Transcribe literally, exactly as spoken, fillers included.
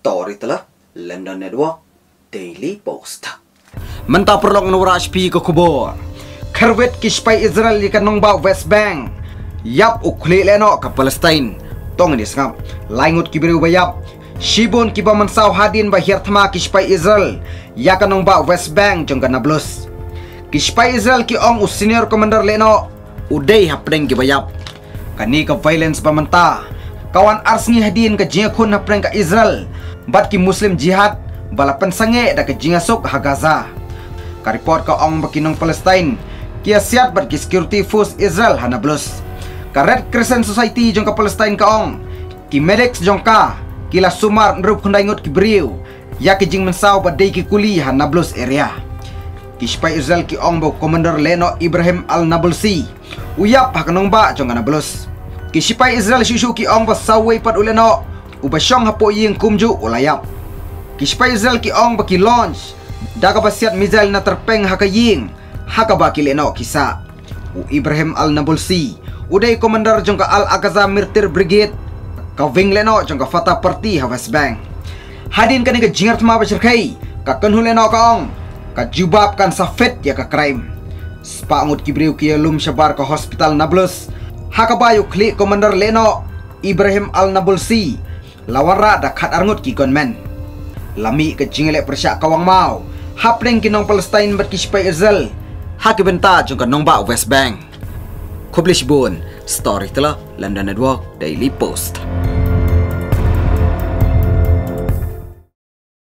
Story telah London Network Daily Post. Mentah perlong nura H P ke kubur. Kerwet kispai Israel ikan nongba West Bank. Yap ukli leno ke Palestine. Tong ini sengap. Laingut kibiru bayap. Shibun kiba mensau hadin bahir thama kispai Israel. Ya kan nongba West Bank jongkan Nablus. Kispai Israel ki ong us senior commander leno. Udai hapdeng kibayap. Kani ke violence pamenta. Kawan arsngi hadin ke jingakun hapdeng ke Israel. Bat ki Muslim jihad. Balapan sange da ke jingasuk ha Gaza. Ka report ka ong bakinong Palestine. Kia siat bat ki security force Israel ha Nablus. Ka Red Crescent Society jong ka Palestine ka ong. Ki medics jong ka. Kila sumar nrup kundaingot ki beriu. Ya ki jing mensau badai ki kuli ha Nablus area. Kispai Israel ki ong bo Commander Leno Ibrahim Al-Nabulsi. Uyap ha kanong ba jong ka Nablus. Kispai Israel syushu ki ong bo saway pat uleno. Ubasyong hapo ying kumju ulayap. Kispai Israel ki ong baki launch. Daga basiat missile na terpeng hakaying. Haka baki leno kisa. U Ibrahim Al-Nabulsi. Uday Commander jong ka Al-Aqsa Mirtir Brigade. Ka wing leno jong ka Fatah Party ha West Bank. Hadin kani ka jingar tma bashirkai. Ka kanhu leno ka ong. Ka jubab kan safet ya ka crime. Spangut kibriu ki lum syabar ka hospital Nablus. Haka bayu kli Commander leno Ibrahim Al-Nabulsi. Lawara da khat arngut ki gunman. Lami ke jingele persyak kawang mau. Hapring kinong Palestine berkispai Israel. Haki benta jong kanong ba West Bank. Kublish bun. Story telah London Network Daily Post.